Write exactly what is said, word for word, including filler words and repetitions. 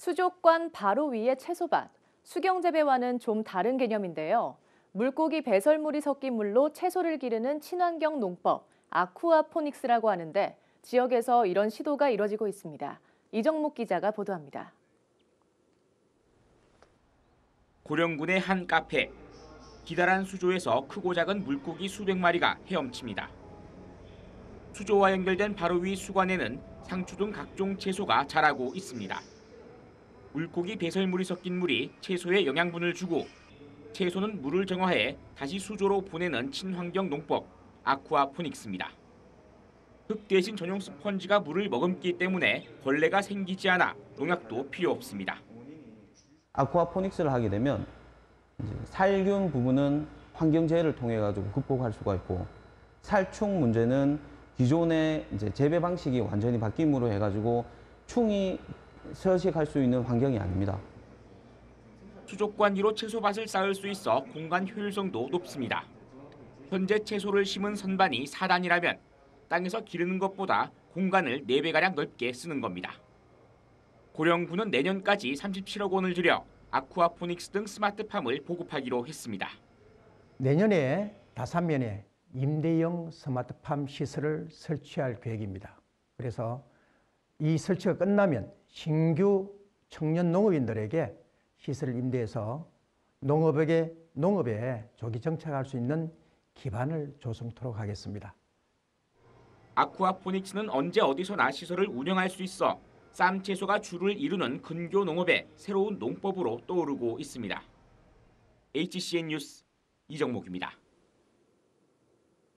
수족관 바로 위에 채소밭, 수경재배와는 좀 다른 개념인데요. 물고기 배설물이 섞인 물로 채소를 기르는 친환경 농법, 아쿠아포닉스라고 하는데 지역에서 이런 시도가 이뤄지고 있습니다. 이정목 기자가 보도합니다. 고령군의 한 카페. 기다란 수조에서 크고 작은 물고기 수백 마리가 헤엄칩니다. 수조와 연결된 바로 위 수관에는 상추 등 각종 채소가 자라고 있습니다. 물고기 배설물이 섞인 물이 채소에 영양분을 주고 채소는 물을 정화해 다시 수조로 보내는 친환경 농법, 아쿠아포닉스입니다. 흙 대신 전용 스펀지가 물을 머금기 때문에 벌레가 생기지 않아 농약도 필요 없습니다. 아쿠아포닉스를 하게 되면 이제 살균 부분은 환경재해를 통해 가지고 극복할 수가 있고, 살충 문제는 기존의 이제 재배 방식이 완전히 바뀜으로 해가지고 충이 서식할 수 있는 환경이 아닙니다. 수족관 위로 채소밭을 쌓을 수 있어 공간 효율성도 높습니다. 현재 채소를 심은 선반이 사 단이라면 땅에서 기르는 것보다 공간을 네 배가량 넓게 쓰는 겁니다. 고령군은 내년까지 삼십칠억 원을 들여 아쿠아포닉스 등 스마트팜을 보급하기로 했습니다. 내년에 다산면에 임대형 스마트팜 시설을 설치할 계획입니다. 그래서 이 설치가 끝나면 신규 청년 농업인들에게 시설을 임대해서 농업에, 농업에 조기 정착할 수 있는 기반을 조성토록 하겠습니다. 아쿠아포닉스는 언제 어디서나 시설을 운영할 수 있어 쌈 채소가 주를 이루는 근교 농업의 새로운 농법으로 떠오르고 있습니다. 에이치씨엔 뉴스 이정목입니다.